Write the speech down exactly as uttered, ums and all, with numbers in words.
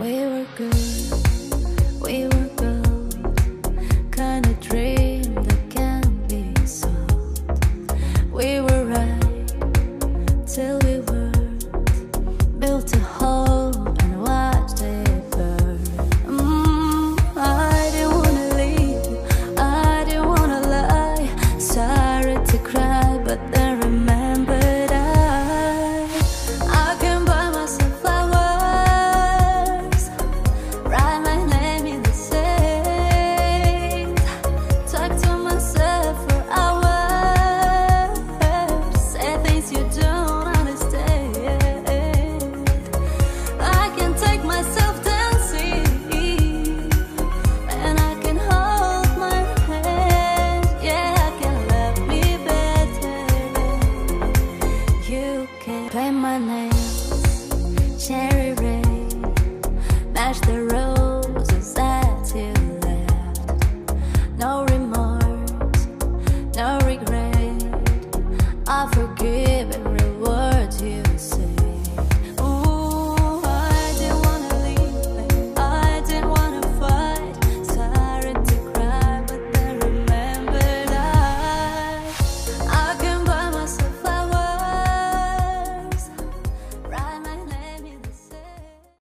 We were good, we were gold, kind of dream that can't be sold. We were right till we weren't, built a hole and watched it burn. Mm, I didn't wanna leave you, I didn't wanna lie. Sorry to cry, but then remembered I I can buy myself flowers, write my name in the sand, talk to myself for hours, say things you don't understand. I can take myself dancing, and I can hold my hand. Yeah, I can love me better. You can paint my nails cherry red, match the road.